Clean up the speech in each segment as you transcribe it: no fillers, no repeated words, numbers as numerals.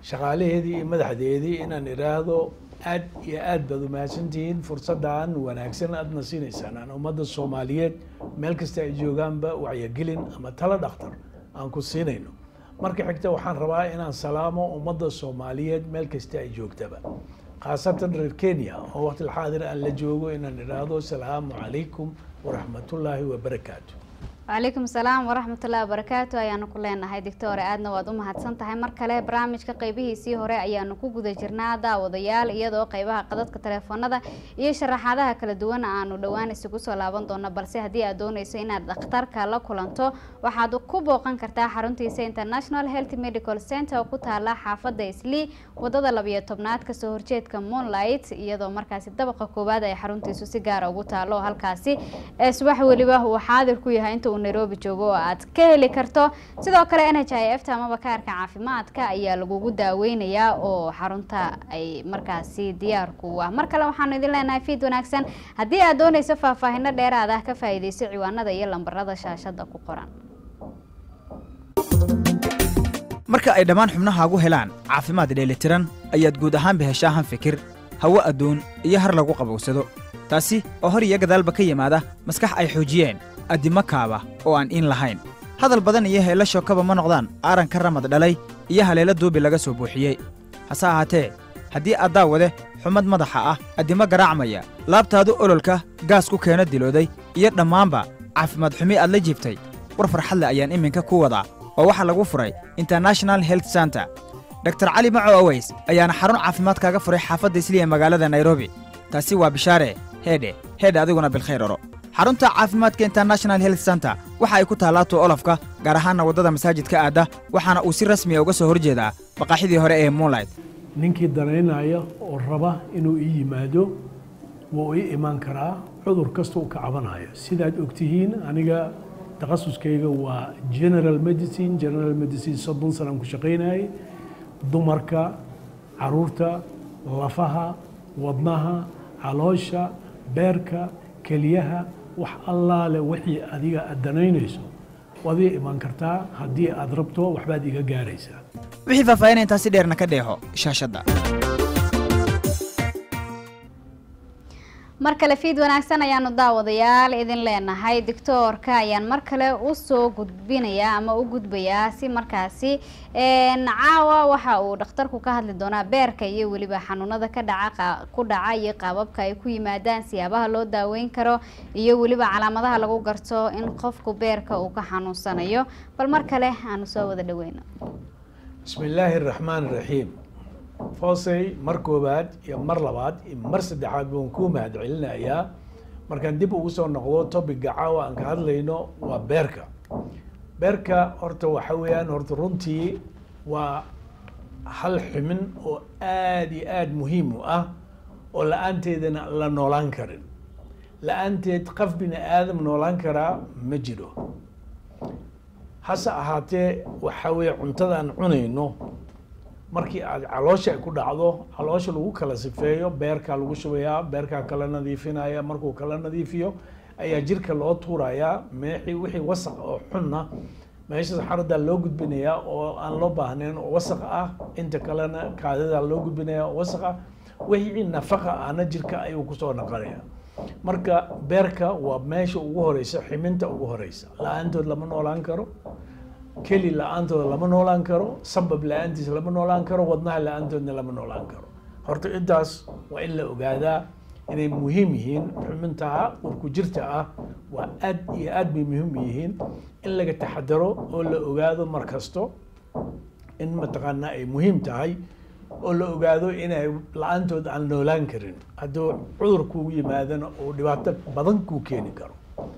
shaqaalaheedii iyo madaxdeedii inaan iraahdo aad iyo aad baad umahadsantihiin fursaddan wanaagsan aadna siinaysaan aan ummadda Soomaaliyeed meel kasta ay joogaanba wacyigelin ama talo dhakhtar aan ku siinayno marka xigta waxaan rabaa inaan salaamo ummadda Soomaaliyeed meel kasta ay joogtaba khaasatan reer Kenya oo waqti xaadir aan la joogo inaan iraahdo salaamu calaykum waraxmatullaahi wabarakaatuh وعليكم السلام ورحمة الله وبركاته أيانا كلنا هاي دكتورة أدنى وأدومها تسنتها مركلة برامج كقيبه سيهورة أيانا كوجود جرنادا وضيال إيادو قيبها قدرت كتلفون هذا يشرح هذا كل دوان عن دوان السكوس ولا بندونا بلسه هدي أدون يسينا دكتور كلا كلانتو وحدو كوبو كان كرتا حرونتي سي انترناشنال هيلث ميديكال سنتر وكتها حافظ إسلي وضد لبيه تبنات كسهورجيت كمون لايت إيادو مركز الدبقة كوبادا حرونتي سوسيجارا وكتها له هالكاسي اسبح ولبه وحاضر كويها انتو Nairobi joogo aad ka heli karto sidoo kale NHIF ama kaarka caafimaadka ayaa lagu daaweynayaa oo xarunta ay markaasi diyaar ku ah markale waxaan idin leenahay fiid wanaagsan hadii aad doonayso faahfaahin dheeraad ah ka faa'iideyso ciwaanada iyo lambarada shaashada ku qoran marka ay dhamaan xubnahaagu helaan caafimaad dheelitiran ayaad guud ahaan bahashahan fikir hawo adoon iyo har lagu qabowsado taasi oo hor iyo gadaalba ka yimaada maskax ay xoojiyeen adima kaaba oo aan in lahayn hadal badan iyo heelasho kaba ma noqdaan aaran ka ramad dhalay iyo haleelo duubi laga soo buuxiyey hase ahaatee haddii aad daawade xumad madaxa ah adima garaacmaya laabtaadu ololka gaas ku keena dilooday iyo dhammaanba caafimaad xumi aad la jiibtay war farxad leh ayaan iminka ku wadaa oo waxaa lagu furay International Health Center Dr. Cali Maco Aways ayaana xarun caafimaad kaaga furay xaafadda Islii ee magaalada Nairobi taasi waa bishaare heede adiguna bil khayr oro xarunta caafimaadka International Health Center waxa ay ku taalaato olafka gaar ahaan wadada masaajidka aada waxaana uu si rasmi ah uga soo horjeedaa baqaxidii hore ee Moonlight ninkii dareynaya oo raba inuu ii yimaado wuu ii iman karaa cudur kasta uu ka cabanayo sidaad ogtihiin aniga takhasuskayga waa general medicine soddon sano ku shaqeynayay dumarka caruurta lafaha wadnaha caloosha beerka keliyaha wax allaale wixii adiga aad danaynayso waad ii iman kartaa haddii aad rabto waxbaad iga gaaraysaa wixii faahfaahin intaasi dheerna ka dheeho shaashadda markale fiid wanaagsan ayaanu daawadayaal idin leenahay doctorka ayaan markale u soo gudbinayaa ama u gudbayaa si markaasi caawa waxa uu dhakhtarku ka hadli doonaa beerka iyo waliba xanuunada ku dhaca iyo qaababka ay ku yimaadaan siyaabaha loo daaweyn karo iyo waliba calaamadaha lagu garto in qofku beerka uu ka xanuunsanayo bal markale aanu soo wada dhaweyno bismillaahir rahmaanir rahiim foosay mar koobaad iyo mar labaad iyo mar saddexaad baan ku mahadcelinayaa markaan dib ugu soo noqdo topic-ga caawa aan ka hadlayno waa beerka horta waxa weeyaan horta runtii waa hal xumin oo aad iyo aad muhiim u ah oo la-aanteedana la noolaan karin la-aanteed qof bini aadam noolaan karaa ma jiro hase ahaatee waxa weeye cuntada aan cunayno markii aad caloosha ay ku dhacdo caloosha lagu kala sifeeyo beerka lagu shubayaa beerka kala nadiifinaya markuu kala nadiifiyo ayaa jirka loo tuurayaa wixii wasaq oo xunna meesha saxarada loo gudbinayaa oo aan loo baahnayn oo wasaq ah inta kalena kaadida loo gudbinayaa oo wasaq ah wixii nafaqa ahna jirka ayuu ku soo naqanayaa marka beerka waa meesha ugu horeysa ximinta ugu horeysa la-aantood lama noolaan karo keli la-aantooda lama noolaan karo sabab la-aantiisa lama noolaan karo wadnaha la-aantoodna lama noolaan karo horta intaas waa in la ogaadaa inay muhiim yihiin xubintaha urku jirta ah waa aad iyo aad bay muhiim yihiin in laga taxadaro oo la ogaado mar kasto in mataqaanaa ay muhiim tahay oo la ogaado inay la-aantood aan noolaan karin hadduu cudur kugu yimaadana oo dhibaato badan kuu keeni karo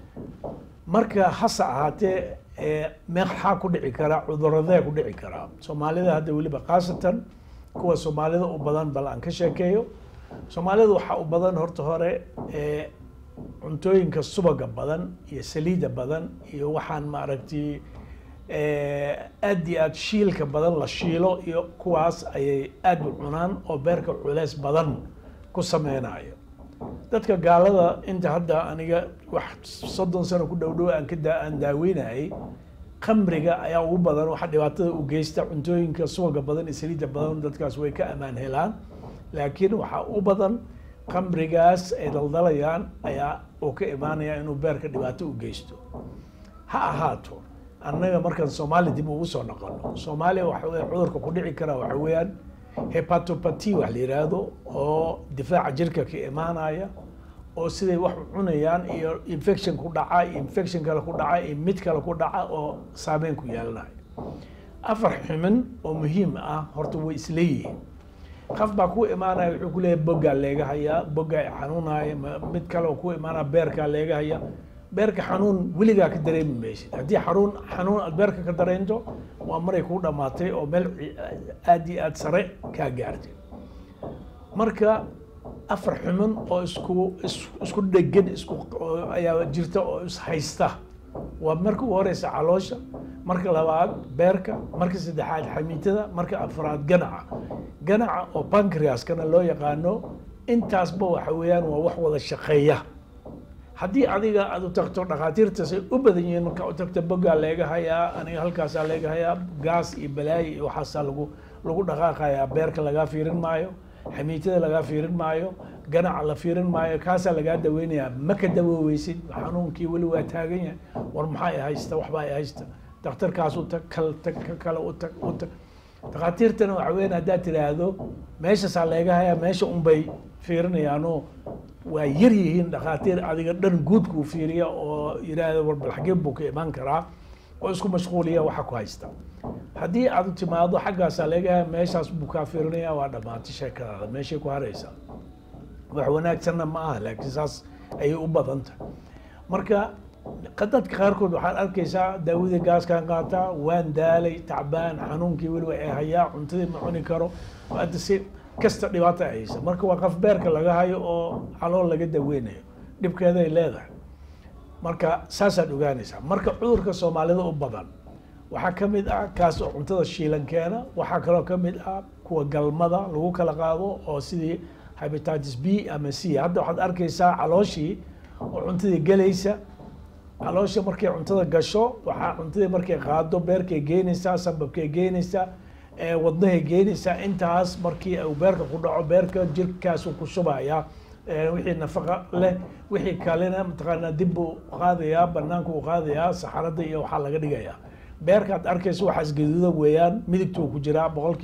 marka hase ahaatee meeqxaa ku dhici karaa cuduradee ku dhici karaa soomaalida hadda weliba khaasatan kuwa soomaalida u badan bal aan ka sheekeeyo soomaalida waxaa u badan horta hore cuntooyinka subaga badan iyo saliida badan iyo waxaan maaragtay aad iyo aad shiilka badan la shiilo iyo kuwaas ayay aad u cunaan oo beerka culeys badan ku sameynayo dadka gaalada inta hadda aniga wax 30 sano ku dhow aan daaweynayay khamriga ayaa ugu badan waxa dhibaatada u geysta cuntooyinka suuga badan iyo saliidda badan dadkaas way ka amaan helaan laakiin waxaa u badan khamrigaas ay daldalayaan ayaa uu ka imaanaya inuu beerka dhibaato u geysto ha ahaato annaga markaan Soomaali dib ugu soo noqono Soomaaliya waxa weeye cudurka ku dhici kara waxa weeyaan hepatopathy wax la yiraahdo oo difaaca jirka ka imaanaya oo siday wax cunayaan iyo infection ku dhaca infection kale ku dhaca iyo mid kale ku dhaca oo saameyn ku yeelanayo afar xumin oo muhiim ah horta way isleeyihiin qof baa ku imaanaya wuxuu ku leeyahay bogga leega haya bogga xanuunaya mid kale oo ku imaanaya beerka leega haya beerka xanuun weligaa ka dareemi maysid haddii xanuun aad beerka ka dareento waa maray ku dhamaatay oo meel aad iyo aad sare kaa gaartay marka afar xumin oo isku dhegan ayaa jirta oo is haysta waa marka ugu horeysa caloosha marka labaad beerka marka saddexaad xamiitada marka afraad ganaca oo pancreaskana loo yaqaano intaasba waxa weeyaan waa wax wada shaqeeya haddii adiga aad u tagto dhakhaatiirta say u badan yihiin marka u tagto boggaa leega hayaa aniga halkaasaa leega hayaa gaas iyo balaayi iyo waxaasaa lagu dhaqaaqayaa beerka lagaa fiirin maayo xamiitada lagaa fiirin maayo ganaca la fiirin maayo kaasaa lagaa daweynayaa ma ka dawooweysid xanuunkii weli waa taagan yahay war maxaa i haysta waxbaa i haysta dhakhtarkaas u tag kale u tag dhakhaatiirtana waxa weeyaan haddaad tiraahdo meeshaasaa leega hayaa meesha unbay fiirinayaanoo waa yar yihiin dhakhaatiir adiga dhan guudkuu fiiriya oo yiraahdo war bal xagee buu ka imaan karaa oo isku mashquuliya waxa ku haysta haddii aad timaado xaggaasaa leegahay meeshaas buu kaa fiirinaya waa dhammaatay sheekadaada meeshay ku haraysaa wax wanaagsanna ma aha laakiin saas ayay u badan tahay marka dadka qaarkood waxaad arkaysaa daawadii gaaskaan qaataa waan daalay tacbaan xanuunkii weliba ee hayaa cuntadii ma cuni karo hadda si kasta dhibaato ay haysa marka waa qof beerka laga hayo oo calool laga daweynayo dhibkeeday leedahay marka saasaad ogaanaysaa marka cudurka Soomaalida u badan waxaa ka mid ah kaas oo cuntada shiilan keena waxaa kaloo ka mid ah kuwa galmada lagu kala qaado oo sidii hepatitis B ama C hadda waxaad arkaysaa calooshii oo cuntadii galaysa caloosha markay cuntada gasho waxaa cuntadii markay qaado beerkay geynaysaa sababkay geynaysaa wadnahay geynaysaa intaas markii uu beerka ku dhaco beerka jirkaas uu ku shubaya wixii nafaqa leh wixii kalena mataqaanaa dib uu qaadayaa banaanka uu qaadayaa saxarada iyo waxaa laga dhigayaa beerka aad arkayso waxaas gaduuda weeyaan midigta uu ku jiraa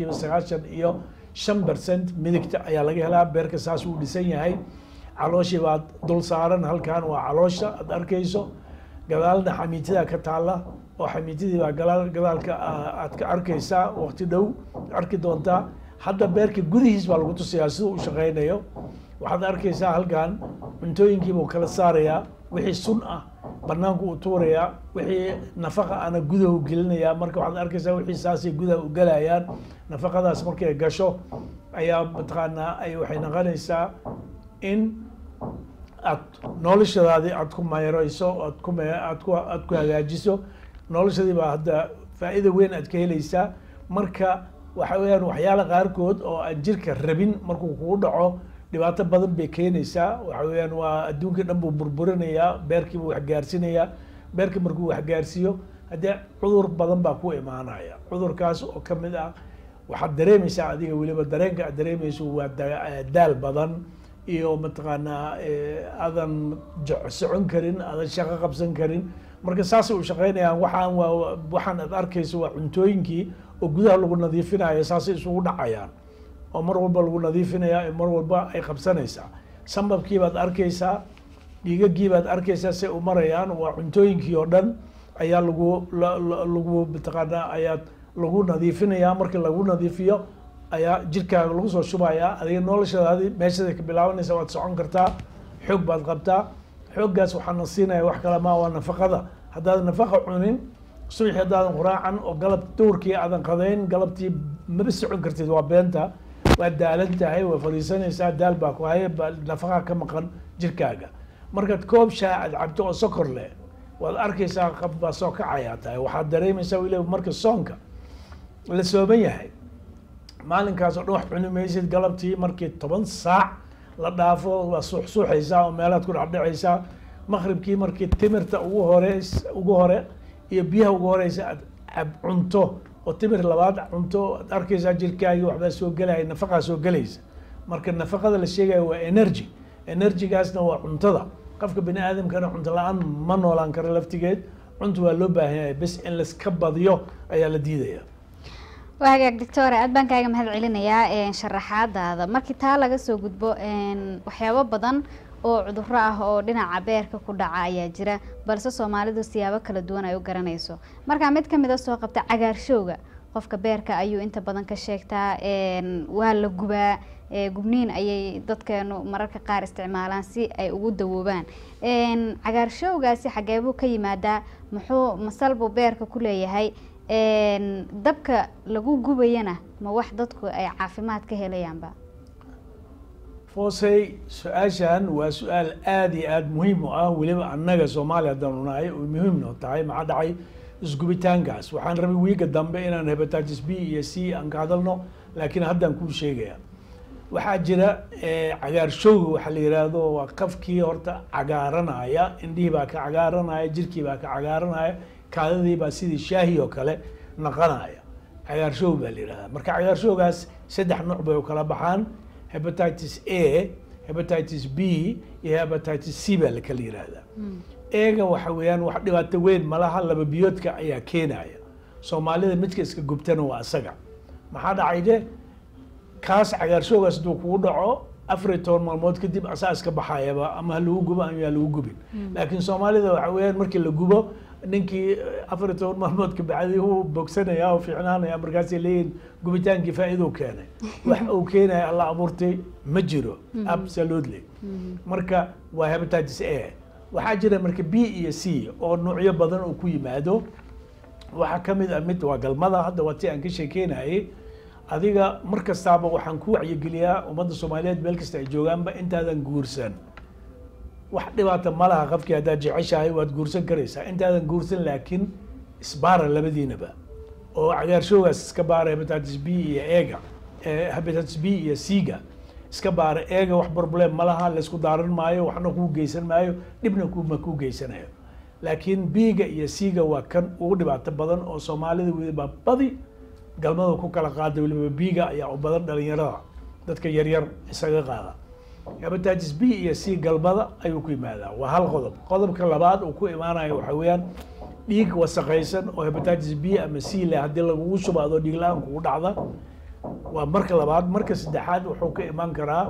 95% midigta ayaa laga helaa beerka saas uu dhisan yahay calooshii baad dul saaran halkan waa caloosha aad arkayso gadaalna xamiitada ka taala oo xamiitadii baa gadaalka aad ka arkaysaa waqti dhow arki doontaa hadda beerka gudihiis baa lagu tusayaa siduu u shaqeynayo waxaad arkaysaa halkan cuntooyinkii buu kala saarayaa wixii sun ah banaanku uu tuurayaa wixii nafaqa ana gudaha gelinayaa marka waxaad arkaysaa wixii saasay gudaha u galayaan nafaqadaas markay gasho ayaa mataqaanaa ay waxay noqonaysaa in aad noloshadaadii aad ku mayrayso aad ku hagaajiso noloshadii baa hadda faa'iido weyn aad ka helaysaa marka waxa weeyaan waxyaala qaarkood oo aan jirka rabin markuu kugu dhaco dhibaato badan bay keenaysaa waxa weeyaan waa adduunka dhan buu burburinayaa beerkii buu wax gaarsiinayaa beerkii markuu wax gaarsiiyo haddii cudur badan baa ku imaanaya cudurkaas oo ka mid ah waxaad dareemaysaa adiga weliba dareenka aad dareemayso waa daal badan iyo mataqaanaa aadan socon karin aadan shaqo qabsan karin marka saasay u shaqeynayaan waxaan aad arkayso waa cuntooyinkii oo gudaha lagu nadiifinayo saasay isugu dhacayaan oo mar walba lagu nadiifinaya mar walba ay qabsanaysaa sambabkii baad arkaysaa dhiigagii baad arkaysaa say u marayaan waa cuntooyinkii oo dhan ayaa lagu mataqaanaa ayaa lagu nadiifinayaa markii lagu nadiifiyo ayaa jirkaaga lagu soo shubayaa adiga noloshadaadii meeshaday ka bilaabanaysa waad socon kartaa xoog baad qabtaa xooggaas waxaana siinaya wax kale ma waa nafaqada haddaadan nafaqa cunin subaxii haddaadan quraacan oo galab duurkii aadan qadayn galabtii maba socon kartid waa beenta waa daalan tahay waa fadhiisanaysaa daal baa ku haya nafaqa ka maqan jirkaaga markaad koob shaah aad cabto oo sokor leh waad arkaysaa qab baa soo kacayaa tahay waxaad dareemaysaa weliba marka soonka la sooban yahay maalinkaas oo dhan wax cuni maysid galabtii markii 10 saac la dhaafo waa suuxaysaa oo meelaad ku dhacdhacaysaa maqribkii markii timirta ugu hore iyo biyaha ugu horeysa aad cab cunto oo timir labaad cunto aad arkaysaa jirkaaga waxbaa soo gelaya nafaqaa soo gelaysa marka nafaqada la sheegayo waa energy energygaasna waa cuntada qofka bini aadamkana cunto la-aan ma noolaan karo laftigeed cunto waa loo baahan yahay bes in laiska badiyo ayaa la diidaya waa hagaag doctore aad baan kaaga mahad celinayaa sharaxaadaada markii taa laga soo gudbo waxyaabo badan oo cudurro ah oo dhinaca beerka ku dhaca ayaa jira balse soomaalidu siyaabo kala duwan ay u garanayso markaa mid ka mid a soo qabta cagaarshowga qofka beerka ayuu inta badan ka sheegtaa waa la gubaa gubniin ayay dadkeenu mararka qaar isticmaalaan si ay ugu dawoobaan cagaarshowgaasi xagee buu ka yimaadaa muxuu masal buu beerka ku leeyahay dabka lagu gubayana ma wax dadku ay caafimaad ka helayaanba foosey su-aashan waa su-aal aada iyo aada muhiim u ah weliba annaga soomaaliya haddaan unahay oo muhiim noo tahay maxaa dhacay isgubitaankaas waxaan rabay wiiga dambe inaan hepatitis B iyo C aan ka hadalno laakiin haddaan kuu sheegaya waxaa jira cagaarshowga waxaa la yidhaahdo waa qafkii horta cagaaranaya indhihii baa ka cagaaranaya jirkii baa ka cagaaranaya kaadadii baa sidii shaahi oo kale naqanaya cagaarshow baa la yidhahdaa marka cagaarshowgaas 3 nooc bay u kala baxaan hepatitis A hepatitis B iyo hepatitis C baa la kala yidhaahdaa eega waxa weeyaan wax dhibaato weyn malaha laba biyoodka ayaa keenaya soomaalida midka iska gubtana waa isaga maxaa dhacay de kaas cagaarshowgaas hadduu kugu dhaco 14 maalmood kadib asaa iska baxayaba ama ha lagu gubo ama yaa lagu gubin laakiin soomaalida waxa weeyaan markii la gubo ninkii 14 maalmood ka bacdi uu bogsanaya oo fiicnaanaya markaasay leeyihin gubitaankii faa'iido keenay wax uu keenaya alla abuurtay ma jiro absolutely marka waa hepatitis A waxaa jira marka B iyo C oo noocyo badan oo ku yimaado waxaa ka mid ah mid waa galmada hadda waa tii aan ka sheekeynayay adiga mar kastaaba waxaan ku wacyigeliyaa ummadda Soomaaliyeed meel kasta ay joogaanba intaadan guursan wax dhibaato ma laha qofkii haddaad jeceshahay waad guursan karaysaa intaadan guursan laakiin isbaara labadiinaba oo cagaarshowgaas iska baara hepatitis B iyo eega hepatitis B iyo C-ga iska baara eega wax problem ma laha laysku daaran maayo waxna kuu geysan maayo dhibna kuma kuu geysanayo laakiin B-ga iyo C-ga waa kan ugu dhibaato badan oo Soomaalida weliba badi galmada ku kala qaada weliba B-ga ayaa u badan dhalinyarada dadka yaryar isaga qaada hepatitis B iyo C galmada ayuu ku yimaadaa waa hal qodob qodobka labaad uu ku imaanayo waxa weeyaan dhiig wasaqaysan oo hepatitis B ama C leh haddii lagugu shubaado dhiig la-aan kugu dhacda waa marka labaad marka saddexaad wuxuu ka imaan karaa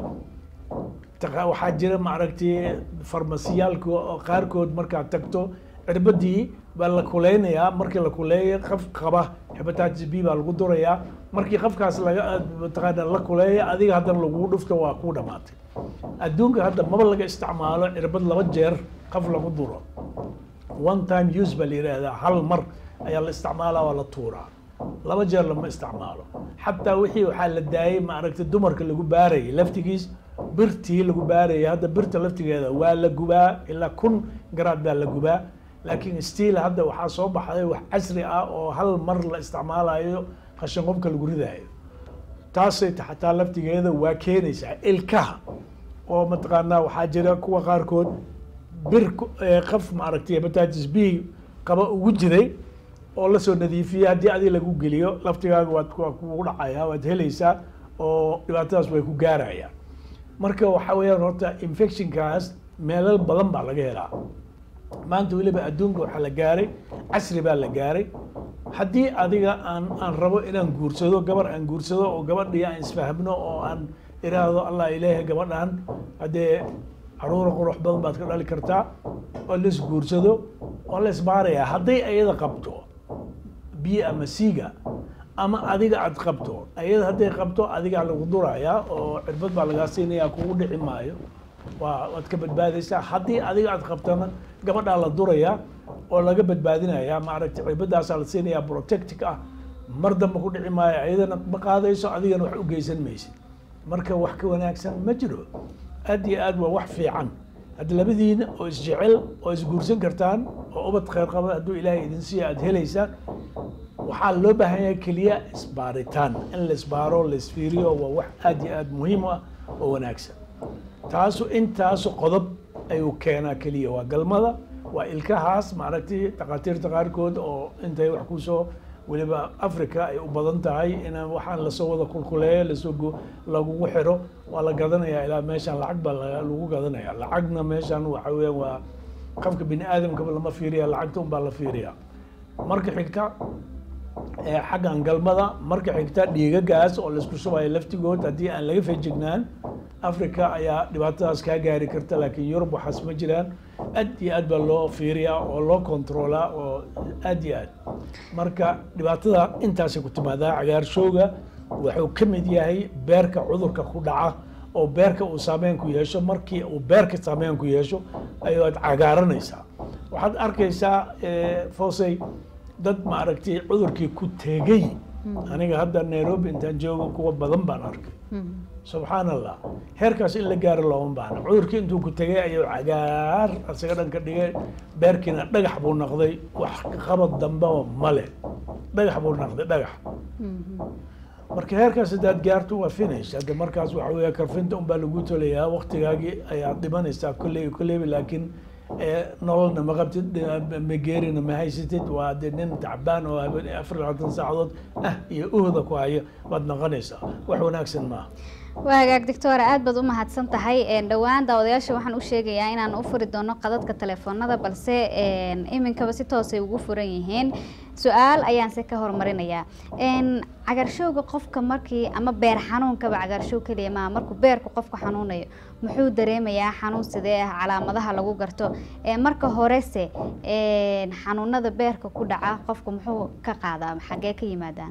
waxaa jira maaragtay farmasiyaalka qaarkood markaad tagto cirbadii baa la kuleynayaa markii la kuleeyo qof qaba hepatitis B baa lagu durayaa markii qofkaas laga mataqaana la kuleeyo adiga haddana lagugu dhufto waa kuu dhamaatay adduunka hadda maba laga isticmaalo cirbad 2 jeer qof lagu duro one time use baa la yidhaahdaa hal mar ayaa la isticmaalaa waa la tuuraa 2 jeer lama isticmaalo xataa wixii waxaa la daayay maaragtay dumarka lagu baarayay laftigiis birtii lagu baarayay hadda birta laftigeeda waa la gubaa ilaa 1000 garaad baa la gubaa laakiin stiil hadda waxaa soo baxday wax casri ah oo hal mar la isticmaalayo qashin qofka lagu ridayo taasay xataa laftigeeda waa keenaysaa ilkaha oo mataqaanaa waxaa jira kuwa qaarkood bir qof maaragtay hepatitis B qaba ugu jiray oo la soo nadiifiyay haddii adiga lagu geliyo laftigaaga waad kugu dhacaya waad helaysaa oo dhibaatadaas way ku gaarayaan marka waxaa weeyaan horta infectionkaas meelal badan baa laga helaa maanta weliba adduunka waxaa la gaaray casri baa la gaaray haddii adiga aan rabo inaan guursado gabar aan guursado oo gabadhii aan isfahmno oo aan iraahdo allah ilaahay gabadhan haddee caruura qurux badan baad ka dhali kartaa oo la isguursado oo la isbaarayaa hadday ayada qabto B ama C-ga ama adiga aad qabto ayada hadday qabto adiga lagu durayaa oo cirbad baa lagaa siinayaa kugu dhici maayo waad ka badbaadaysaa haddii adiga aad qabtana gabadhaa la durayaa oo laga badbaadinayaa maaragtay cirbadaasaa la siinayaa protectic ah mar dambe ku dhici maayo ayadana ma qaadayso adigana wax u geysan maysid marka wax ka wanaagsan ma jiro aad iyo aad waa wax fiican hadda labadiina oo isjecel oo isguursan kartaan oo ubad khayr qaba hadduu ilaahay idin siiya aad helaysaan waxaa loo baahan yahay keliya isbaaritaan in la isbaaro la isfiiriyo waa wax aad iyo aad muhiim ah oo wanaagsan intaasu qodob ayuu keenaa keliya waa galmada waa ilkahaas maaragtay dhakhaatiirta qaarkood oo intay wax kusoo weliba Africa ay u badan tahay in waxaan lasoo wada kulkuleeyo lagugu xiro waa la gadanayaa ilaa meeshan lacag baa lagu gadanayaa lacagna meeshan waxa weeyaan waa qofka bini aadamka lama fiiriya lacagta un baa la fiiriyaa marka xigta xaggan galmada marka xigta dhiigagaas oo la isku shubayo laftigood haddii aan laga feejignaan Africa ayaa dhibaatadaas kaa gaari karta laakiin Yurub waxaas ma jiraan aad iyo aad baa loo fiiriyaa oo loo kontroolaa oo aad iyo aad marka dhibaatada intaasay ku timaadaa cagaarshowga wuxuu ka mid yahay beerka cudurka ku dhaca oo beerka uu saameyn ku yeesho markii uu beerka saameyn ku yeesho ayaad cagaaranaysaa waxaad arkaysaa foosay dad maaragtay cudurkii ku tegay aniga hadda Nairobi intaan joogo kuwa badan baan arkay subhanallah heerkaas in la gaaro looma baahna cudurkii intuu ku tegay ayuu cagaar asaga dhanka dhigay beerkiina dhagax buu noqday wax qabad dambe male dhagax buu noqday dhagax marka heerkaas hadaad gaarto waa finish hadda markaas waxa weeye karfinta un baa lagu tolayaa waqtigaagii ayaad dhimanaysaa kulley laakiin nololna ma qabtid ma geerina ma haysatid waa dee nin tacbaan oo 24 saacadood iyo uhda ku haya waad noqonaysaa wax wanaagsan maaha waa hagaag doctor aad baad u mahadsan tahay dhawaan daawadayaasha waxaan u sheegayaa inaan u furi doono qadadka telefoonada balse iminkaba si toos ay ugu furan yihiin su'aal ayaan se ka hormarinayaa cagaarshowga qofka markii ama beer xanuunkaba cagaarshow kaliya ma markuu beerku qofku xanuunayo muxuu dareemayaa xanuun sidee ah calaamadaha lagu garto marka horese xanuunada beerka ku dhaca qofku muxuu ka qaadaa xagee ka yimaadaan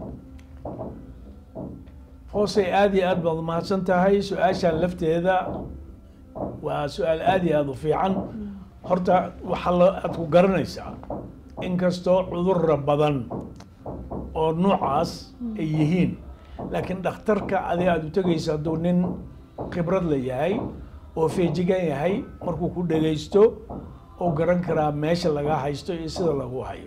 hoosay aad iyo aad baad mahadsan tahay su-aashaan lafteeda waa su-aal aad iyo aad u fiican horta waxaa aad ku garanaysaa inkastoo cudurra badan oo noocaas ay yihiin laakiin dhakhtarka adiga aad u tegayso hadduu nin khibrad la yahay oo feejigan yahay markuu ku dhagaysto oo garan karaa meesha laga haysto iyo sida lagu hayo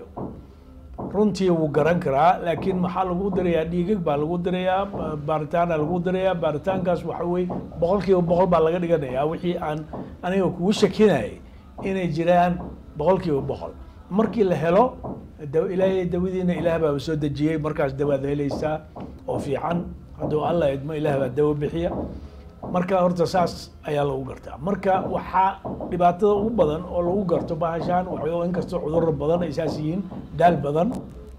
runtii wuu garan karaa laakiin maxaa lagu dirayaa dhiigag baa lagu dirayaa baaritaana lagu dirayaa baaritaankaas waxa weeye 100% baa laga dhiganayaa wixii aan aniga kugu shakinayay inay jiraan 100% markii la helo ilaahay dawadiina ilaah baa soo dejiyay markaas dawaad helaysaa oo fiican hadduu Allah idmo ilaah baa dawo bixiya marka horta saas ayaa lagu gartaa marka waxaa dhibaatada ugu badan oo lagu garto bahashaan waxay inkastoo cudurro badan ay saas yihiin daal badan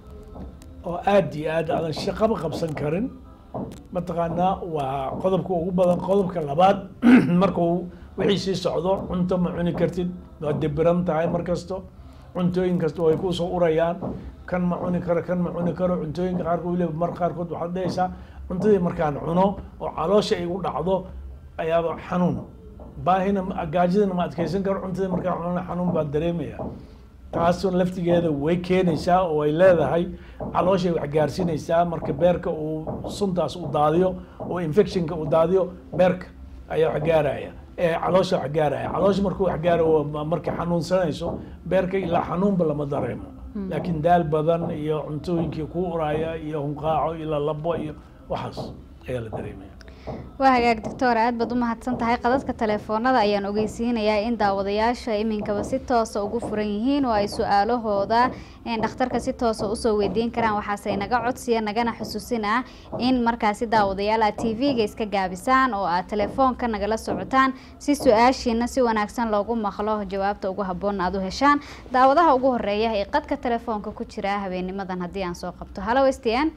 oo aad iyo aad aan shaqaba qabsan karin mataqaanaa waa qodobka ugu badan qodobka labaad markuu wixii sii socdo cunto ma cuni kartid waa dibiran tahay markasto cuntooyin kasta way ku soo urayaan kan ma cuni karo cuntooyinka qaarkood weliba mar qaarkood waxaad dhehaysaa cuntadii markaan cuno oo caloosha ay igu dhacdo ayaaba xanuun baahina gaajadina ma adkaysan karo cuntadii markaan cuno xanuun baan dareemayaa taasoo laftigeeda way keenaysaa oo ay leedahay calooshay wax gaarsiinaysaa marka beerka uu suntaas u daadiyo oo infectionka u daadiyo beerka ayaa wax gaaraya caloosha wax gaaraya caloosha markuu wax gaaro markay xanuunsanayso beerka ilaa xanuunba lama dareemo laakiin daal badan iyo cuntooyinkii ku uraya iyo hunqaaco ilaa labo iyo waxaas ayaa la dareemaya waa hagaag doctor aad baad u mahadsan tahay qadadka telefoonada ayaan ogeysiinayaa in daawadayaasha iminkaba si toosa ugu furan yihiin oo ay su'aalahooda dhakhtarka si toosa usoo weydiin karaan waxaase naga codsiya nagana xusuusin ah in markaasi daawadayaal aad tv-ga iska gaabisaan oo aad telefoonka nagala socotaan si su-aashiina si wanaagsan loogu maqlo jawaabta ugu habboon aad u heshaan daawadaha ugu horeeya ee qadka telefoonka ku jira habeenimadan haddii aan soo qabto hallo stn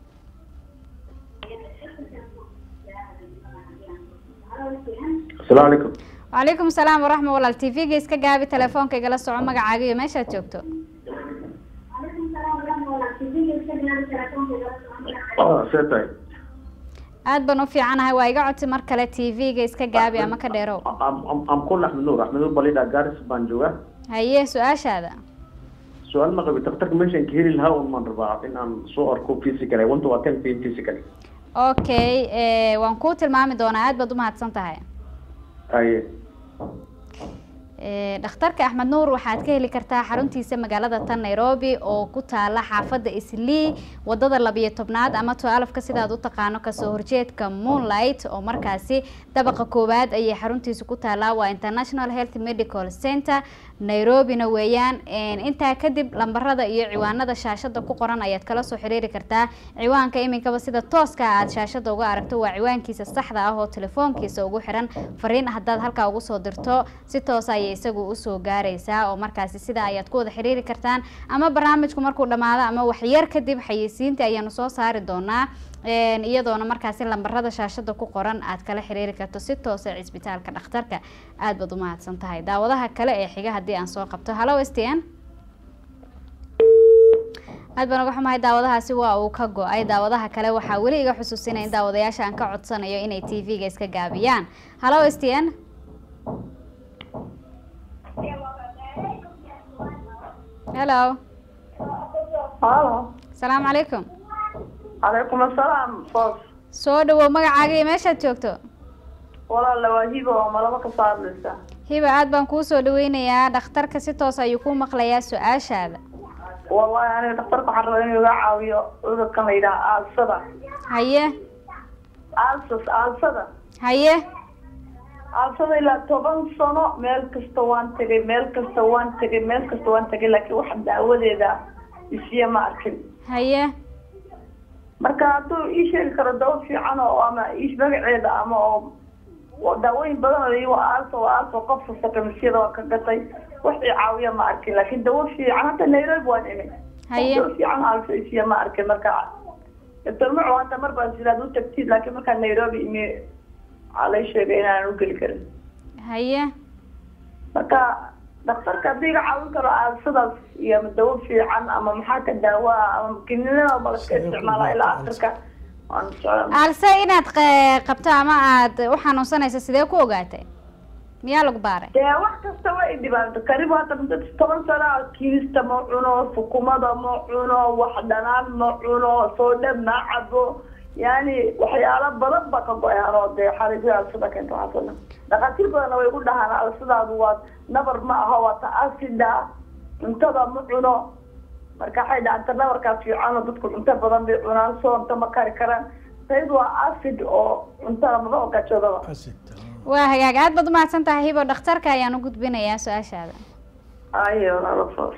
السلام عليكم. وعليكم السلام ورحمة الله. التي في جيس كجابي تلفون كجلا سو عمق عاجي ماشي هتشوفته. سيتاي. aad baan u fiicanahay waa iga codsi mar kale TV-ga iska gaabi ama ka dheerow am kul Axmed Nuur balida gaaris baan joogaa haye su'aashaada su'aal ma qabi taqtarka meeshan ka heli lahaa oo man rabaa in aan soo arko physical ay wanto waa tan physical okay waan ku tilmaami doonaa aad baad u mahadsan tahay haye dhakhtarka Axmed Nuur waxaad ka heli kartaa xaruntiisa magaalada tan Nairobi oo ku taala xaafadda Islii wadada 12aad ama 12ka sidaad u taqaano ka soo horjeedka Moonlight oo markaasi dabaqa koowaad ay xaruntiisa ku taala waa International Health Medical Center Nairobi-na weeyaan inta kadib lambarada iyo ciwaanada shaashada ku qoran ayaad kala soo xiriiri kartaa ciwaanka iminkaba sida tooska aad shaashada uga aragto waa ciwaankiisa saxda ah oo telefoonkiisa ugu xiran fariin hadaad halka ugu soo dirto si toos ah isagu u soo gaaraysaa oo markaasi sida ayaad ku wada xiriiri kartaan ama barnaamijku markuu dhamaado ama wax yar kadib xayeysiinta ayaanu soo saari doonaa iyadoona markaasi lambarada shaashada ku qoran aad kala xiriiri karto si toos ah isbitaalka dhakhtarka aad baad u mahadsan tahay daawadaha kale ee xiga hadii aan soo qabto hello STN aad baan uga xumahay daawadahaasi waa uu ka go'ay daawadaha kale waxa wali iga xusuusinay in daawadayaasha aan ka codsanayo inay TV-ga iska gaabiyaan hello STN hello السلام عليكم عليكم السلام فوز soo dhawow magacaaga iyo meeshaad joogto walaal waa hibo oo malaba ka saaraysa hibo aad baan kuu soo dhaweynayaa dhakhtarka si toos ayuu ku maqlayaa su'aashaada wallahi aniga dhakhtarka waxaan rabaa inuu iga caawiyo cudurkan la yidhaha aalsada haye aalsada haye aalsada ilaa 10 sano meel kasta waan tagay laakiin wax daawadeeda isiya ma arkin haye marka hadduu ii sheegi karo dawo fiican oo ama ii magaceeda ama oo daawooyin badan oo iiwa aalso qofka sakamisyada waa ka gatay wax ii caawiya ma arkin laakiin dawo fiican hata Nairobi waan imay haye dawo fiican aalso isiya ma arkin marka darmacu hata mar baan sidaad u tagtid laakiin markaa Nairobi imay alay sheegay inaan u geli karin haye marka dhakhtarka haddii iga caawin karo aalsadaas iyo dawo fiican ama maxaa ka daawa ama kiniinada malaska isticmaala ilaa akhirka waan socon aalse inaad qabto ama aad u xanuunsanayso sidee ku ogaatay miyaa lagu baaray dee wax kasta way dhibaato karibu hata 10 sano kiista ma cuno sukumada ma cuno wax dhanaan ma cuno soodha ma cabo yani waxyaalo badan baa ka go'ayaan oo dee xariiqda aalsada keento waxaasna dhaqaatiir badan way ugu dhahaan aalsadaadu waa nabar ma aha waa taasida cuntada ma cuno marka waxay dhacdaa nabarkaas fiican oo dadku cunto badan bay cunaan soo cunto ma kari karaan sayid waa acid oo cuntada ma ogaajoodaba waa hagaag aad baad u mahadsan tahay hibo dhakhtarka ayaan u gudbinayaa su'aashaada ayo nalafoos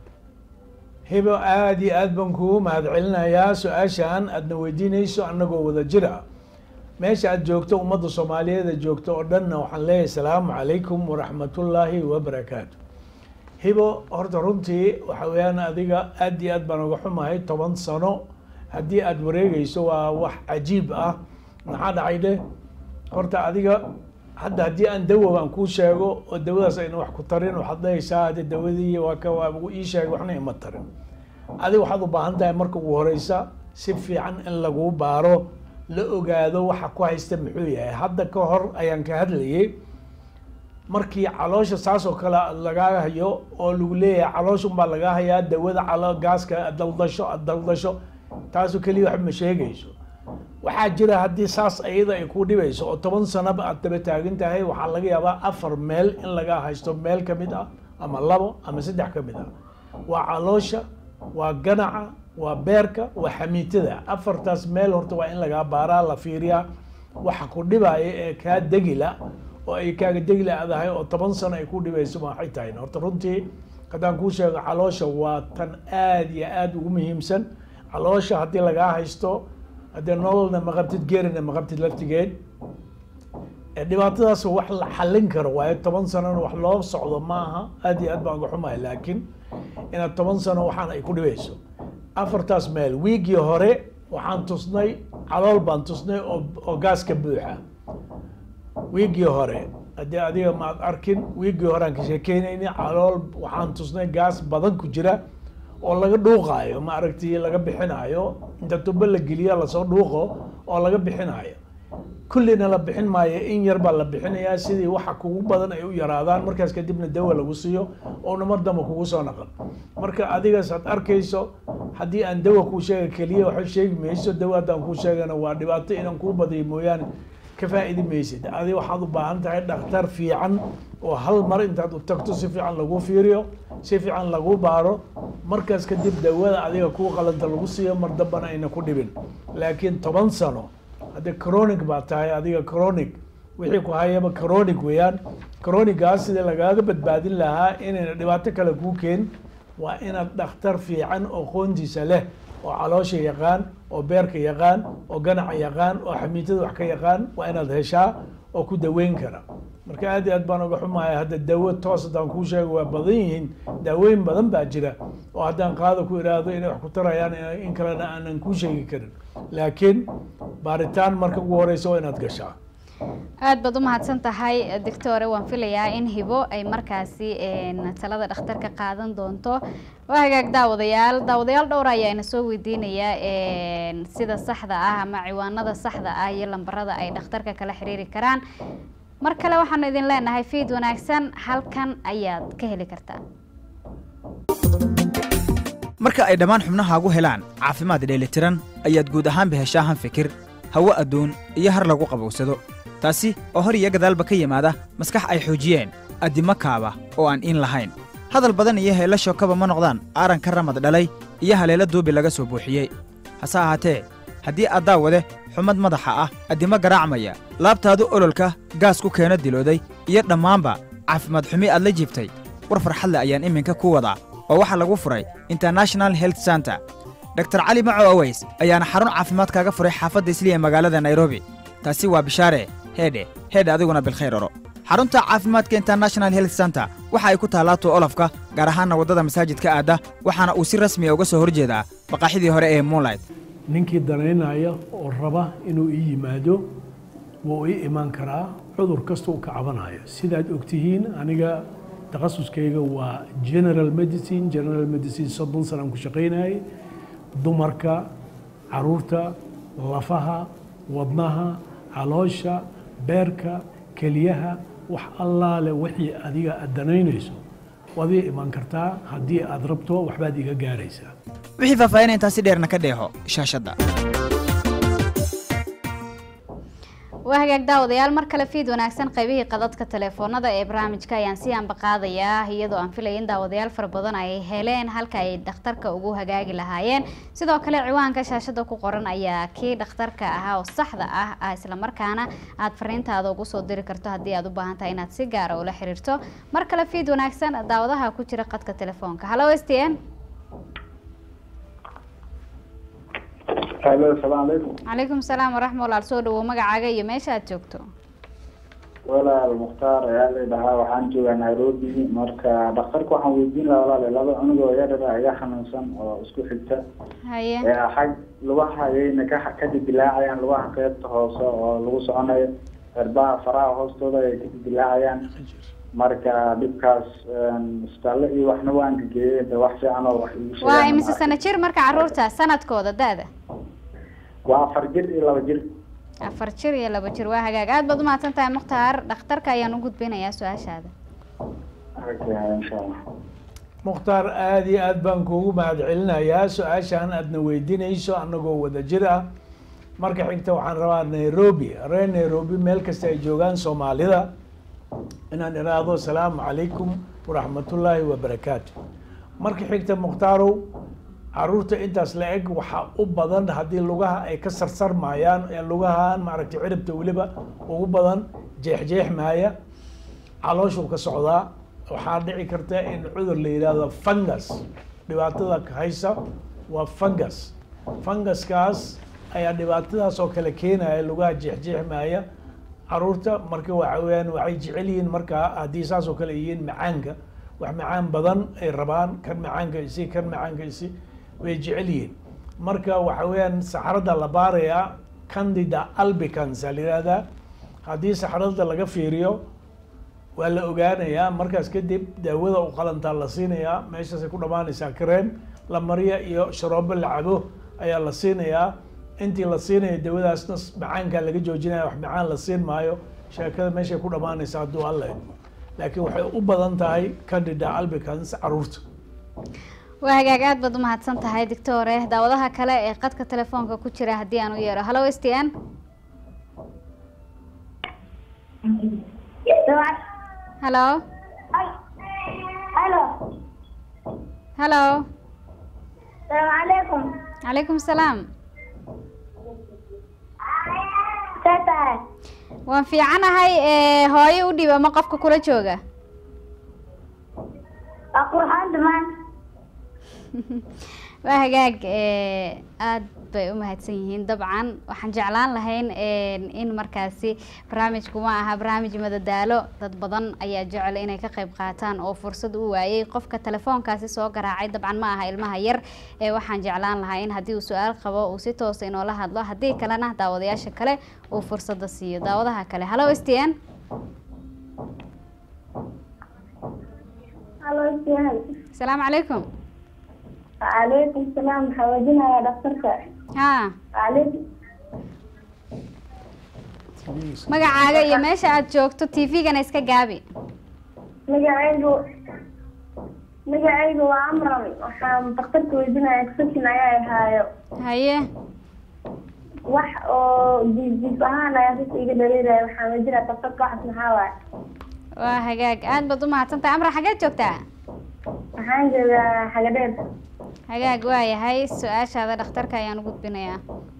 hibo aad iyo aad baan kugu mahadcelinayaa su-aashaan aadna weydiinayso annagoo wada jir ah meesha aad joogto ummadda Soomaaliyeed joogto oo dhanna waxaan leeyahay salaamu calaykum waraxmatullaahi wabarakaatu hibo horta runtii waxa weeyaan adiga aad iyo aad baan uga xumahay 10 sano haddii aad wareegayso waa wax cajiib ah maxaa dhacay de horta adiga hadda haddii aan dawo aan kuu sheego oo dawadaas ayna wax ku tarin waxaad dhahaysaa hadda dawadii waa ka waa ii sheeg waxna ima tarin adiga waxaad u baahan tahay marka ugu horeysa si fiican in lagu baaro la ogaado waxa ku haysta muxuu yahay hadda ka hor ayaan ka hadlayay markii caloosha saas oo kale laga hayo oo lagu leeyahay caloosha baa laga hayaa dawada gaaska daldasho taasoo kaliya wax ma sheegayso waxaa jira haddii saas ayada ay ku dhibayso oo 10 sano aad daba taagan tahay waxaa laga yaabaa 4 meel in laga haysto meel ka mid ah ama 2 ama 3 ka mid ah waa caloosha waa ganaca waa beerka waa xamiitada 4taas meel horta waa in laga baaraa la fiiriyaa waxa ku dhibaya ee ka degila oo ay kaaga degila adahay oo 10 sano ay ku dhibayso ma waxay tahay horta runtii hadaan ku sheego caloosha waa tan aad iyo aad ugu muhiimsan caloosha haddii laga haysto haddii nololna maqabtid geerina maqabtid laftigeed dhibaatadaas wax la xallin karo waayo 10 sano wax loo socdo maaha aad iyo aad baan uga xumahay laakiin inaad 10 sano waxaan ay ku dhibayso 4taas meel wiigii hore waxaan tusnay calool baan tusnay oo gaaska buuxa wiigii hore haddii adiga maad arkin wiigii hore aan ka sheekeynayni calool waxaan tusnay gaas badan ku jira oo laga dhuuqaayo ma aragtay laga bixinaayo inta tubo la geliya lasoo dhuuqo oo laga bixinaayo kullina la bixin maayo in yar baa la bixinayaa sidii waxa kugu badan ay u yaraadaan markaas kadibna dawo lagu siiyo oo namar damba kugu soo naqan marka adigaas aad arkayso haddii aan dawo kuu sheega keliya waxa sheegi mayso dawo haddaan kuu sheegana waa dhibaato inaan kuu badiyo mooyaane ka faa'iidi maysid adi waxaad u baahan tahay dhakhtar fiican oo hal mar intaad u tagto si fiican lagu fiiriyo si fiican lagu baaro markaas kadib dawada adiga kuu qalanta lagu siiyo mar dambana ayna ku dhibin laakiin 10 sano haddii chronic baa tahay adiga chronic wixii ku hayaba chronic weeyaan chronigaas sidii lagaaga badbaadin lahaa inayna dhibaato kale kuu keen waa inaad dhakhtar fiican oo qoontiisa leh oo caloosha yaqaan oo beerka yaqaan oo ganaca yaqaan oo xamiitada wax ka yaqaan waa inaad heshaa oo ku daweyn kara marka aad iyo aad baan uga xumahay hadda dawo toos haddaan kuu sheego waa badan yihiin daawooyin badan baa jira oo haddaan qaada ku idhaahdo inay wax ku tarayaan in kalena aanan kuu sheegi karin laakiin baaritaan marka ugu horeysa waa inaad gashaa aad baad u mahadsan tahay doctore waan filayaa in hibo ay markaasi talada dhakhtarka qaadan doonto waa hagaag daawadayaal dhowr ayaa ina soo weydiinayaa sida saxda ah ama ciwaanada saxda ah iyo lambarada ay dhakhtarka kala xiriiri karaan mar kale waxaanu idin leenahay fiid wanaagsan halkan ayaad ka heli kartaa marka ay dhammaan xubnahaagu helaan caafimaad dheelitiran ayaad guud ahaanba heshaa han fikir hawo adduun iyo har lagu qabowsado taasi oo hor iyo gadaalba ka yimaada maskax ay xoojiyeen addimo kaaba oo aan in lahayn hadal badan iyo heelasho kaba ma noqdaan aaran ka ramad dhalay iyo haleelo duubi laga soo buuxiyey hase ahaatee haddii aad daawade xumad madaxa ah addimo garaacmaya laabtaadu ololka gaas ku keeno dilooday iyo dhammaanba caafimaad xumi aad la jiibtay war farxadle ayaan iminka ku wadaa oo waxaa lagu furay international health center dr cali maco aways ayaana xarun caafimaad kaaga furay xaafadda isliya magaalada nairobi taasi waa bishaare heedhe adiguna bilkhayr oro xarunta caafimaadka international health center waxa ay ku taallaato olofka gaar ahaanna waddada masaajidka aadda waxaana uu si rasmiya uga soo horjeedaa baqaaxidii hore ee moonlight ninkii danaynaya oo raba inuu ii yimaado wuu ii imaan karaa cudur kasta uu ka cabanayo sidaad ogtihiin aniga takhasuskayga waa general medicine 30 sanaan ku shaqaynayay dumarka caruurta lafaha wadnaha caloosha beerka keliyaha wax allaale wixii adiga aad danaynayso waad ii imaan kartaa haddii aad rabto waxbaad iga gaaraysaa wixii faahfaahinaya intaasi dheerna ka dheeho shaashadda waa hagaag daawadayaal mar kale fiid wanaagsan qaybihii qadadka telefoonada ee barnaamijka ayaan si aanba qaadayaa iyadoo aan filaya in daawadayaal fara badan ay heleen halka ay dhakhtarka ugu hagaagi lahaayeen sidoo kale ciwaanka shaashada ku qoran ayaa kii dhakhtarka ahaa oo saxda ah isla markaana aad fariintaada ugu soo diri karto haddii aad u baahan tahay inaad si gaara ula xiriirto mar kale fiid wanaagsan daawadaha ku jira qadka telefoonka hallo STN Hello, السلام عليكم. عليكم السلام ورحمة الله سو دو magacaaga iyo meesha aad joogto walaal Mukhtaar ayaa leedahay waxaan joogaa Nairobi marka dhakhtarku waxaan weydiin lahaa walaal laba anigoo yar ayaa xanuunsan oo isku xigta haye xag lugaha ayayna ka dilaacayaan lugaha qaybta hoose oo lagu soconayo erbaha faraha hoostooda ay ka dilaacayaan marka dhibkaas isbitaal iyo waxna waan geeyay wax fiican oo wax igu sheegay waa imise sano jir marka caruurta sanadkooda daada waa 4 jir iyo 2 jir 4 jir iyo 2 jir waa hagaag aad baad u mahadsan tahay Mukhtaar dhakhtarka ayaan u gudbinayaa su'aashaada insha Allah mukhtaar aad iyo aad baan kuugu mahadcelinayaa su-aashaan aadna weydiinayso annagoo wada jir ah marka xigta waxaan rabaa Nairobi reer Nairobi meel kasta ay joogaan Soomaalida inaan iraahdo asalaamu calaykum waraxmatullaahi wabarakaatu marka xigta Mukhtaaro caruurta intaas la eg waxaa u badan haddii lugaha ay ka sarsarmayaan ee lugahan maaragtay ciribta weliba ugu badan jeexjeexmaya calooshuu ka socdaa waxaa dhici karta in cudur la yidhaahdo fungus dhibaatada haysa waa funguskaas ayaa dhibaatadaas oo kale keenaya lugaha jeexjeexmaya caruurta marka waxa weeyaan waxay jecel yihiin markaa haddii saas oo kale yihiin macaanka wax macaan badan ay rabaan kan macaanka isi way jecel yihiin marka waxa weeyaan saxarada la baarayaa candida albicans la yidhaahdaa haddii saxarada laga fiiriyo waa la ogaanayaa markaas kadib daawada u qalantaa la siinayaa meeshaasay ku dhamaanaysaa kareem la mariya iyo sharoobo la cabo ayaa la siinayaa intii la siinayo daawadaasna macaankaa laga joojinaya wax macaan la siin maayo sheekada meeshay ku dhamaanaysaa hadduu alla idmo laakiin waxay u badan tahay candida albicans caruurta waa hagaag aad baad u mahadsan tahay doctore daawadaha kale ee qadka telefoonka ku jira haddii aan u yeero hallo STN halo الو halo السلام عليكم calaykum salaam تاتا waan fiicanahay hooyo u dhiba ma qofka kula jooga أقرحان دمان waa hagaag aad bay u mahadsan yihiin dabcan waxaan jeclaan lahayn in markaasi barnaamijku ma aha barnaamij madadaalo dad badan ayaa jecel inay ka qayb qaataan oo fursad u waayay qofka telefoonkaasi soo garaacay dabcan ma aha ilmaha yar waxaan jeclaan lahaa in haddii uu su-aal qabo uu si toosa inoola hadlo haddii kalena daawadayaasha kale uu fursada siiyo daawadaha kale hallo stn الو سيان asalaamu calaykum عليكم السلام حواجينا يا دكتورك ha عليكم magacaaga iyo meesha aad joogto tv-gana iska gaabi magacaygu waa amran waxaan daktarka weydiinaya exception ayaa ahaayo haye wax oo diis ahaan ayaa sis iga dhaliilaya waxaan weydiinaya daktarka waxas maxaa waay waa hagaag aad baad u mahadsantahay amra xageed joogtaa waxaan joogaa xagadheer hagaag waayahay su-aashaada dhakhtarka ayaan u gudbinayaa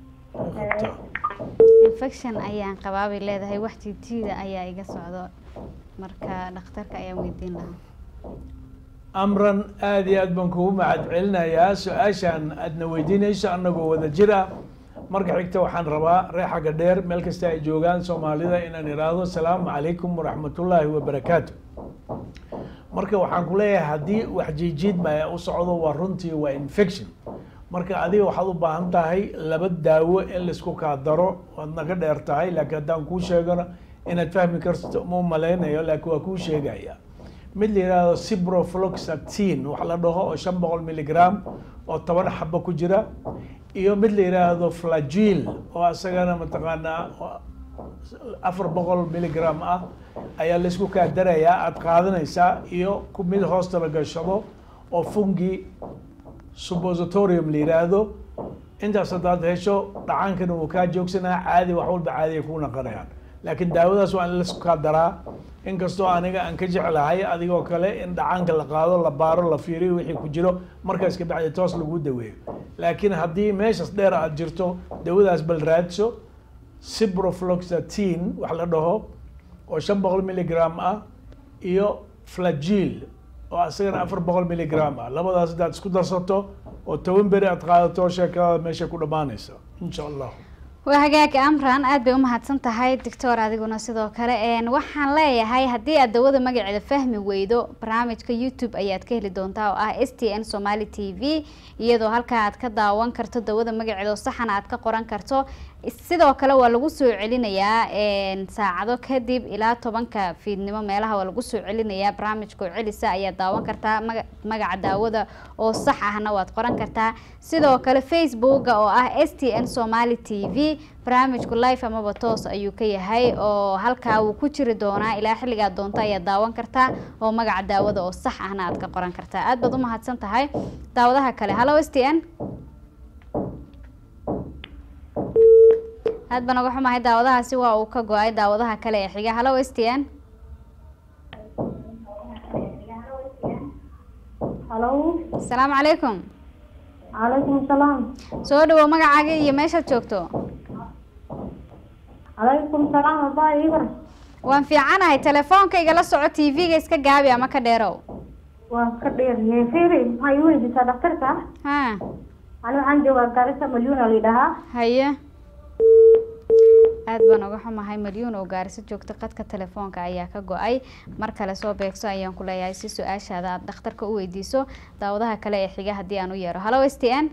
infection ayaan qabaa bay leedahay wax jiidjiida ayaa iga socdo marka dhakhtarka ayaan weydiin lahaa amran aad iyo aad baan kugu mahad celinayaa su-aashaan aadna weydiinayso annagoo wada jir ah marka xigta waxaan rabaa reer xagga dheer meel kasta ay joogaan soomaalida inaan iraahdo asalaamu calaykum waraxmatullaahi wabarakaatu marka waxaan ku leeyahay haddii wax jiijiidmaya u socdo waa runtii waa infection marka adiga waxaad u baahan tahay laba daawo in laisku kaa daro waad naga dheer tahay laakiin haddaan kuu sheegano inaad fahmi karto ma u malaynayo laakiin waa kuu sheegaya mid la yidhaahdo ciprofloxacin wax la dhaho oo 500 milligram oo 10 xabo ku jira iyo mid la yidhaahdo flagil oo isagana mataqaanaa 400 milligram ah ayaa laisku kaa darayaa aad qaadanaysaa iyo mid hoosta la gashado oo fungi suppositorium la yidhaahdo intaas haddaad hesho dhacaankana wuu kaa joogsanaa caadi wax walba caadi ay kuu naqanayaan laakiin daawadaas waa in laisku kaa daraa inkastoo aniga aan ka jeclahay adigoo kale in dhacaanka la qaado la baaro la fiiriyo wixii ku jiro markaas ka bacdi toos lagu daweeyo laakiin haddii meeshaas dheer aad jirto dawadaas bal raadso ciprofloxacin wax la dhaho oo 500 milligram ah iyo flagil oo isagana 400 milligram ah labadaas haddaad isku darsato oo 10 beri aad qaadato sheekada meesha ku dhammaanaysa insha allah waa hagaag amran aad bay u mahadsan tahay doctor adiguna sidoo kale waxaan leeyahay haddii aad dawada magaceeda fahmi weydo barnaamijka youtube ayaad ka heli doontaa oo ah stn somali t v iyadoo halkaa aad ka daawan karto dawada magaceeda oo saxan aad ka qoran karto sidoo kale waa lagu soo celinayaa saacado kadib ilaa 10ka fiidnimo meelaha waa lagu soo celinayaa barnaamijka celisa ayaad daawan kartaa magaca daawada oo sax ahna waad qoran kartaa sidoo kale facebooka oo ah stn somali t v barnaamijku live amaba toos ayuu ka yahay oo halkaa wuu ku jiri doonaa ilaa xilligaad doonta ayaad daawan kartaa oo magaca daawada oo sax ahna aad ka qoran kartaa aad baad u mahadsan tahay daawadaha kale hallo stn aad baan uga xumahay daawadahaasi waa uu ka go-ay daawadaha kale ee xiga hallo stn halo asalaamu calaykum calaykum asalaam soo dhawow magacaaga iyo meeshaad joogto calaykum salaam abaa ibar waan fiicanahay telefoonka igala soco tv-ga iska gaabi ama ka dheerow waa ka dheer firi maxaa ii weydiisaa daktarka ha ani waxaan joogaa gaarisa malyuuna la yidhahaa haye aad baan uga xumahay malyuun oo gaariso joogta qadka telefoonka ayaa ka go-ay mar kale soo beegso ayaan ku leeyahay si su-aashaada aad dhakhtarka u weydiiso daawadaha kale ee xiga haddii aan u yeero hallo stn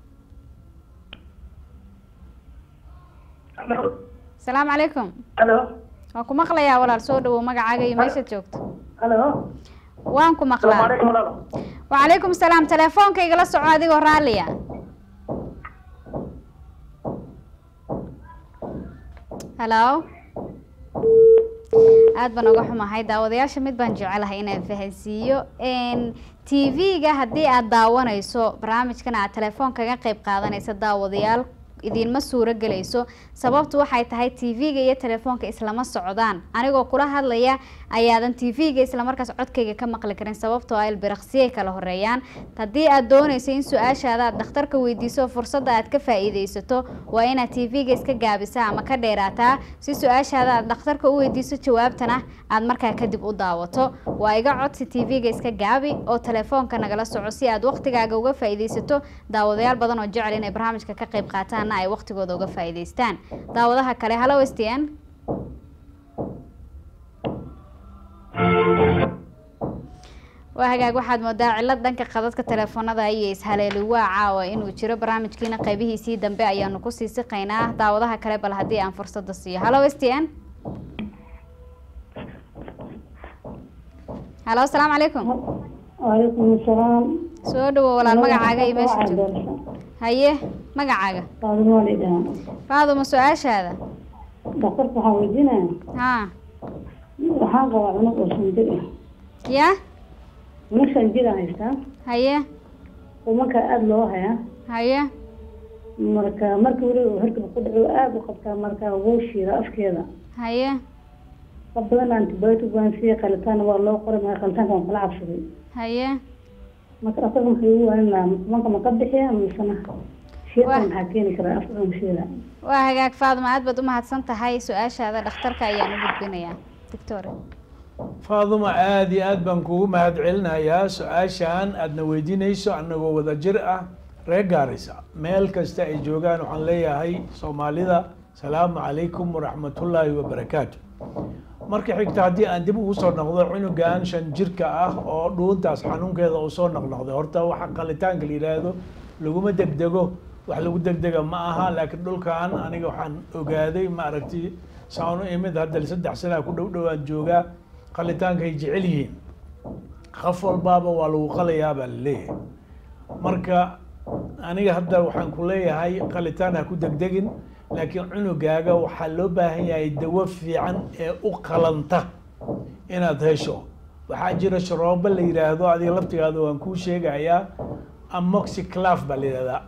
asalaamu calaykum halo waan ku maqlayaa walaal soo dhawow magacaaga iyo meeshaad joogto halo waan ku maqlaa alaykum walaal wacalaykum salaam telefoonka igala soco adigoo raalliya hallo aad baan uga xumahay daawadayaasha mid baan jecelahay inaan fahansiiyo tv-ga haddii aad daawanayso barnaamijkan aad telefoon kaga qeyb qaadanaysa daawadayaal idinma suuro gelayso sababtu waxay tahay tv-ga iyo telefoonka islama socdaan anigoo kula hadlaya ayaadan tv-ga isla markaas codkayga ka maqli karin sababtoo ah ilbiriqsiyay kala horeeyaan haddii aad doonayso in su-aashaada aad dhakhtarka weydiiso fursadda aad ka faa'iidaysato waa inaad tv-ga iska gaabisaa ama ka dheeraataa si su-aashaada aad dhakhtarka u weydiiso jawaabtana aad markaa kadib u daawato waa iga codsi tv-ga iska gaabi oo telefoonka nagala soco si aad waqtigaaga uga faa'iidaysato daawadayaal badan oo jecel inay barnaamijka ka qayb qaataanna ay waqtigooda uga faa'iidaystaan daawadaha kale halo stn waa hagaag waxaad moodaa cilad dhanka qadadka telefoonada iyo ishaleeli waa caawa inuu jiro barnaamijkiina qaybihiisii dambe ayaanu kusii siqaynaa daawadaha kale bal haddii aan fursada siiyo halo stn halo asalaamu calaykum وعليكم السلام soo dhawo walaal magacaaga iyo meesha joogto haye magacaaga قادم والدها faaduma su-aashaada دكتور حويدنا ها waxaan qabaa cunug oo sanjir ah ya cunug sanjir ah haysta haye oo marka aad loo haya haye markii uu harkab ku dhaco aad u qabtaa marka uu shiira afkeeda haye badan antibiotic waan si qalitaan waa loo qoray ma qalitaan kan kala cabsaday haye marka asaga wuxuu u weynaa marka ma ka bixiyaa misana sheekan hakeeni kara afka musheela waa hagaag faaduma aad baad u mahadsan tahay su-aashaada dhakhtarka ayaan u gudbinayaa doctor faaduma aad iyo aad baan kugu mahad celinayaa su-aashaan aadna weydiinayso anagoo wada jir ah reer Gaarisa meel kasta ay joogaan waxaan leeyahay Soomaalida salaamu calaykum waraxmatullaahi wabarakaatu marka xigta haddii aan dib ugu soo noqdo cunugan 5 jirka ah oo dhuuntaas xanuunkeeda uu soo noqnoqday horta waxa qalitaanka la yiraahdo laguma degdego wax lagu degdega ma aha laakiin dhulkan aniga waxaan ogaaday ma aragti saano imid hadda 3 sano ku dhowaan jooga qalitaanka ay jecel yihiin qof walbaaba waa lagu qalayaa baa leeyahay marka aniga hadda waxaan ku leeyahay qalitaan ha ku degdegin laakiin cunugaaga waxaa loo baahan yahay dawo fiican ee u qalanta inaad hesho waxaa jira sharoobo la yiraahdo adiga laftigaada waan kuu sheegayaa amoxiclav baa la yiraahdaa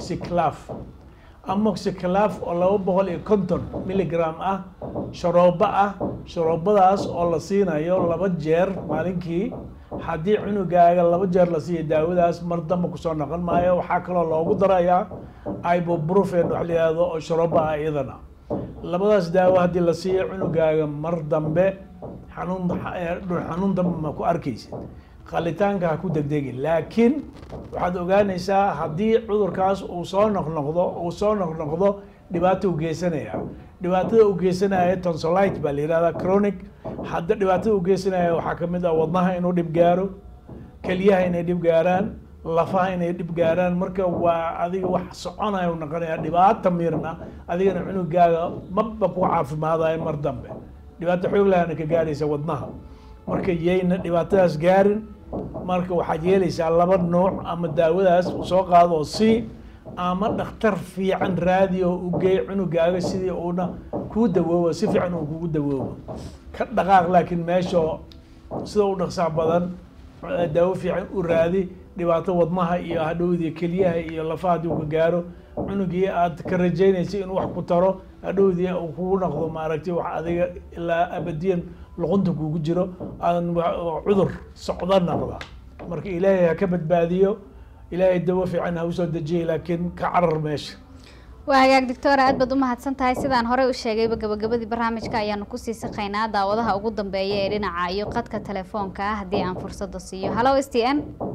amoxiclav oo 250 milligram ah sharoobadaas oo la siinayo 2 jeer maalinkii haddii cunugaaga 2 jeer la siiyo daawadaas mar dambe kusoo noqon maayo waxaa kaloo loogu darayaa ibuprofen wax la yiraahdo oo sharoobo ah iyadana labadaas daawo haddii la siiyo cunugaaga mar dambe xanuun dambe ma ku arkaysid qalitaanka ha ku degdegin laakiin waxaad ogaanaysaa haddii cudurkaas uu soo noqnoqdo dhibaato u geysanaya dhibaatada u geysanaya tonsilite baa la yiraahdaa chronic hadda dhibaatada u geysanaya waxaa ka mid ah wadnaha inuu dhib gaaro keliyaha inay dhib gaaraan lafaha inay dhib gaaraan marka waa adiga wax soconaya noqonaya dhibaato miirna adigana cunugaaga maba ku caafimaadayo mar dambe dhibaato xoog lahana ka gaaraysa wadnaha marka yayna dhibaatadaas gaarin marka waxaad yeelaysaa 2 nooc ama daawadaas soo qaado si ama dhakhtar fiican raadi oo u geey cunugaaga sidii uuna ku dawoobo si fiican uu kugu dawoobo ka dhaqaaq laakiin meesha sida u dhaqsax badan daawo fiican u raadi dhibaato wadnaha iyo hadhowdii keliyaha iyo lafaha haddii uu ka gaaro cunugii aad ka rajaynaysa inuu wax ku taro hadhowdii uu kugu noqdo maaragtay wax adiga ilaa abadiyan luqunta kugu jiro aan cudur socda noqda marka ilaahay ha ka badbaadiyo ilaahay dawo fiican ha usoo dejiyo laakiin ka carar meesha waa hagaag doctor aad baad u mahadsan tahay sidaan horey u sheegayba gabagabadii barnaamijka ayaanu kusii siqaynaa daawadaha ugu dambeeya ee dhinaca iyo qadka telefoonka ah haddii aan fursada siiyo halo stn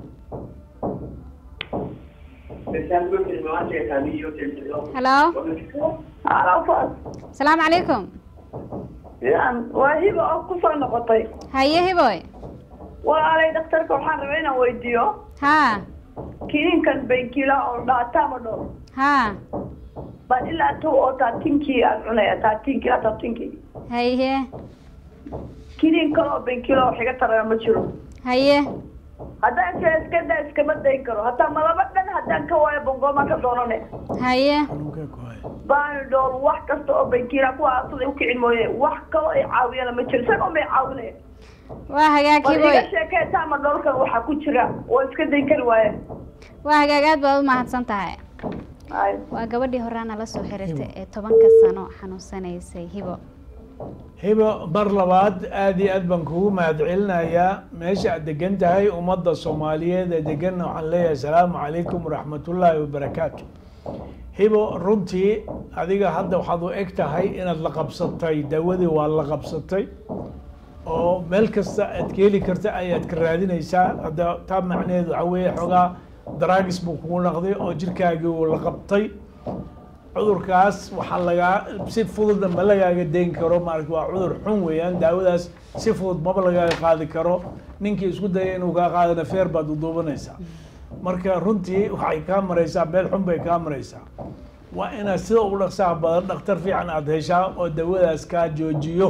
halo asalaamu calaykum waa hibo oo kusoo noqotay haye hiboy walaalay dhakhtarka waxaan rabaa inaan weydiiyo ha kiniinkan bankila oo dhaatama dhow ha baan ilaa tow oo taatinkii aan cunaya taatinkii haye kiniin kale oo bankila oo xiga taraya ma jiro haye haddaan iskada iskama dayn karo hataa malaba dhan haddaan ka waayo bongoomaan ka doonane haye baani dhool wax kasta oo bankila kuwa asada ukicin mooye wax kaloo ay caawiyana ma jiro isaga may caawinaya waa hagaag hiboy iga sheekee taama dhoolkan waxaa ku jira oo iska dayn kari waaye waa hagaag aad baad u mahadsan tahay waa gabadhii horaana la soo xirirtay ee 10 sano xanuunsanaysay hibo mar labaad aad iyo aad baan kugu mahadcelinayaa meesha aad degan tahay ummadda Soomaaliyeed ee degan waxaan leeyahay salaamu calaykum waraxmatullaahi wabarakaatu hibo runtii adiga hadda waxaad u eg tahay inaad la qabsatay dawadii waa la qabsatay oo meel kasta aad ka heli karta ayaad ka raadinaysaa hadda taa macnaheedu waxa weeye xogaa daraagis buu kugu noqday oo jirkaagii uu la qabtay cudurkaas waxaa lagaa si fududna ma lagaaga dayn karo maaragta waa cudur xun weeyaan daawadaas si fudud maba lagaaga qaadi karo ninkii isku daya inuu kaa qaadana feer baad u duubanaysaa marka runtii waxay kaa maraysaa meel xun bay kaa maraysaa waa inaad sida ugu dhaqsaha badan dhakhtar fiican aad heshaa oo daawadaas kaa joojiyo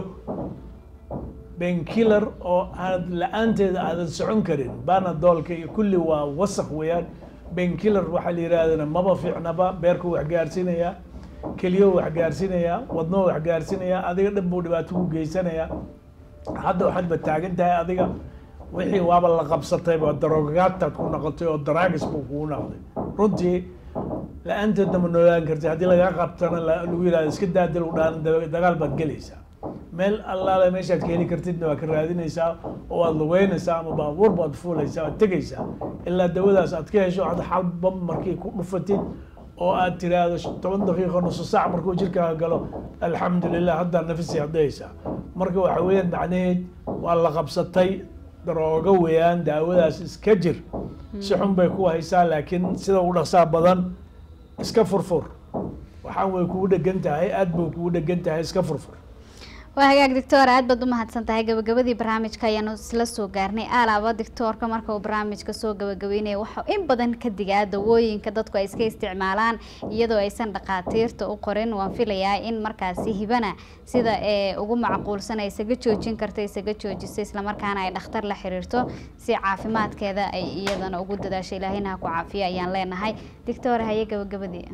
painkiller oo aad la-aanteeda aadan socon karin banadoolka iyo kulli waa wasakh weeyaan painkiller waxaa la yidhaahdana maba fiicnaba beerku wax gaarsiinaya keliyo wax gaarsiinaya wadno wax gaarsiinaya adiga dhan buu dhibaato ku geysanaya hadda waxaad ba taagan tahay adiga wixii waaba la qabsatay ba daroogaataad ku noqotay oo daraagis buu kugu noqday runtii la-aanteedna ma noolaan kartay haddii lagaa qabtana lagu yidhahdo iska daadal u dhaan dagaal baad gelaysaa meel allaale meeshaad ka heli kartidna waa ka raadinaysaa oo aad lugeynaysaa ama baabuur baad fuulaysaa waad tegaysaa ilaa dawadaas aad ka hesho aad xalba markii ku dhufatid oo aad tiraahdo 10 daqiiqo nusu saac markuu jirkaaga galo alxamdulilah haddaa nafisi haddaysaa marka waxa weeyaan macnaheed waa la qabsatay daroogo weeyaan daawadaas iska jir si xun bay ku haysaa laakiin sida ugu dhaqsaa badan iska furfur waxaan way kugu dhegan tahay aad bay kugu dhegan tahay iska furfur waa hagaag doctor aad baad u mahadsan tahay gabagabadii barnaamijka ayaanu isla soo gaarnay alaaba doctorka marka uu barnaamijka soo gabagabeynaya waxa in badan ka digaa dawooyinka dadku ay iska isticmaalaan iyadoo aysan dhaqaatiirta u qorin waan filayaa in markaasi hibana sida ugu macquulsan ay isaga joojin karto isaga joojisay isla markaana ay dhakhtar la xiriirto si caafimaadkeeda ay iyadana ugu dadaasho ilaahayna ha ku caafiyo ayaan leenahay doctor haye gabagabadii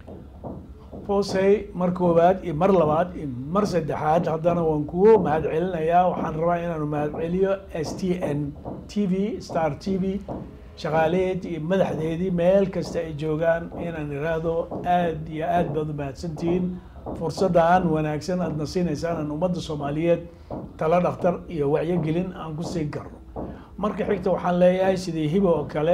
foosay mar koowaad iyo mar labaad iyo mar saddexaad haddana waan kugu mahadcelinayaa waxaan rabaa inaanu mahadceliyo STN TV Star TV shaqaaleed iyo madaxdeedii meel kasta ay joogaan inaan iraahdo aad iyo aad baad u mahadsantihiin fursaddan wanaagsan aad nasiinaysaan aan ummadda Soomaaliyeed tala dhakhtar iyo wacyigelin aan ku siin karno marka xigta waxaan leeyahay sidii hibo oo kale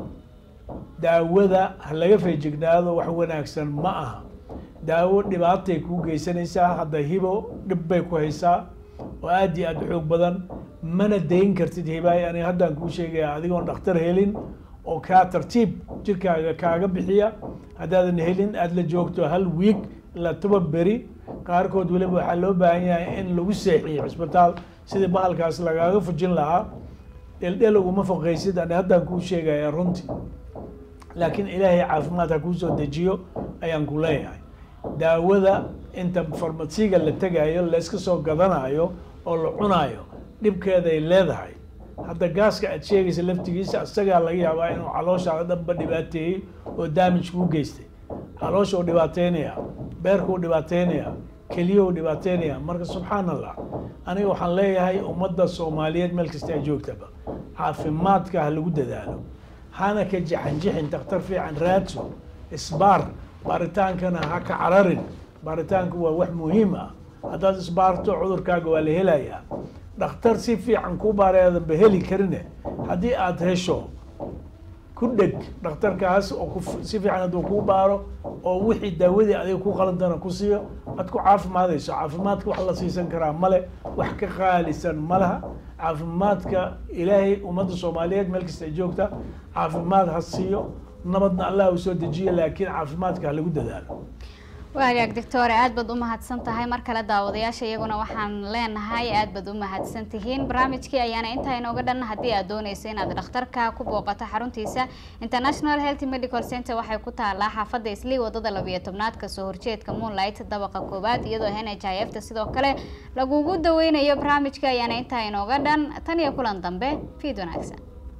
daawada ha laga feejignaado wax wanaagsan ma aha daawo dhibaatay ku geysanaysaa hadda hibo dhib bay ku haysaa oo aad iyo aad xoog badan mana dayn kartid hibaay aniga haddaan kuu sheegaya adigoon dhakhtar helin oo kaa tartiib jirkaaga kaaga bixiya haddaadan helin aad la joogto hal week ilaa 10 beri qaarkood weliba waxaa loo baahan yahay in lagu seexiyo cisbitaal sidii bahalkaas lagaaga fujin lahaa dheldhel uguma foqaysid ani haddaan kuu sheegaya runtii laakiin ilaahay caafimaad ha kuu soo dejiyo ayaan ku leeyahay daawada inta farmasiga la tagayo la iska soo gadanayo oo la cunayo dhibkeeda ay leedahay hadda gaaska aad sheegaysa laftigiisa asagaa laga yaabaa inuu calooshaada dhanba dhibaateeyey oo damage kuu geystay caloosha uu dhibaateynaya beerka uu dhibaateynaya keliya uu dhibaateynaya marka subxaan allah aniga waxaan leeyahay ummadda Soomaaliyeed meel kasta ay joogtaba caafimaadka ha lagu dadaalo hana ka jaxanjixin dhakhtar fiican raadso isbaar baaritaankana ha ka cararin baaritaanku waa wax muhiim ah haddaad isbaarto cudurkaaga waa la helayaa dhakhtar si fiican ku baareedan ba heli karine haddii aad hesho ku dheg dhakhtarkaas oo si fiican hadduu kuu baaro oo wixii daawadii adiga ku qalantana ku siiyo aad ku caafimaadayso caafimaadka wax la siisan karaa male wax ka qaalisan ma laha caafimaadka ilaahay ummadda Soomaaliyeed meel kasta ay joogta caafimaad ha siiyo nabadna allah uu soo dejiyo laakiin caafimaadka ha lagu dadaalo waagaag doctor aad baad u mahadsan tahay mar kale daawadayaasha iyaguna waxaan leenahay aad baad u mahadsan tihiin barnaamijkii ayaana intaa inooga dhan haddii aad doonayso inaad dhakhtarka ku booqato xaruntiisa International Health Medical Center waxay ku taalaa xaafadda Islii wadada 12aad ka soo horjeedka Moonlight dabaqa koobaad iyadoo NHIF sidoo kale lagugu daweynayo barnaamijkii ayaana intaa inooga dhan tan iyo kulan dambe fiid wanaagsan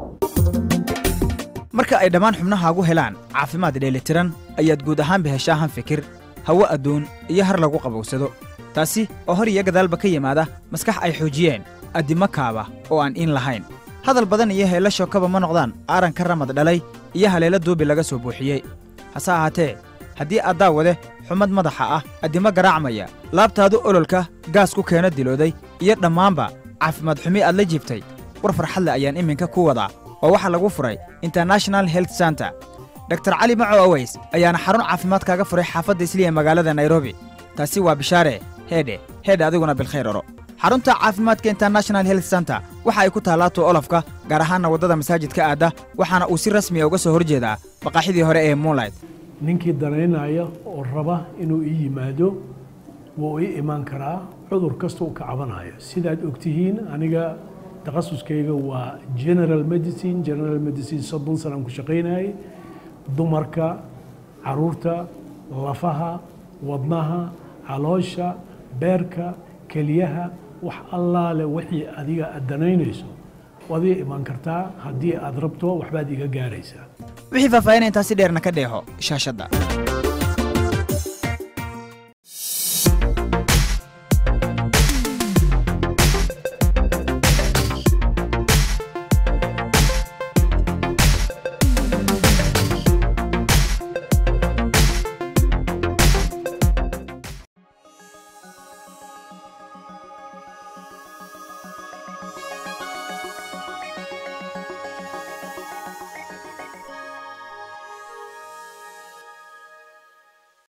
marka ay dhammaan xubnahaagu helaan caafimaad dheelitiran ayaad guud ahaan beheshaa fikir hawo adduun iyo har lagu qabowsado taasi oo hor iyo gadaalba ka yimaada maskax ay xoojiyeen addimo kaaba oo aan in lahayn hadal badan iyo heelasho kaba ma noqdaan aaran ka ramad dhalay iyo haleelo duubi laga soo buuxiyey hase ahaatee haddii aad daawade xumad madaxa ah addimo garaacmaya laabtaadu ololka gaas ku keena dilooday iyo dhammaanba caafimaad xumi aad la jiibtay war farxadle ayaan iminka ku wadaa oo waxaa lagu furay international health center dr cali maco aways ayaana xarun caafimaad kaaga furay xaafadda isliya magaalada nairobi taasi waa bishaare heedhe adiguna bilkhayr oro xarunta caafimaadka international health center waxa ay ku taallaato olafka gaar ahaanna waddada masaajidka aadda waxaana uu si rasmiya uga soo horjeedaa baqaaxidii hore ee moonlight ninkii danaynaya oo raba inuu ii yimaado wuu ii imaan karaa cudur kasta uu ka cabanayo sidaad ogtihiin aniga takhasuskayga waa general medicine 30 sanaan ku shaqaynayay dumarka caruurta lafaha wadnaha caloosha beerka keliyaha wax allaale wixii adiga aad danaynayso waad ii imaan kartaa haddii aad rabto waxbaad iga gaaraysaa wixii faahfaahin intaasi dheerna ka dheeho shaashadda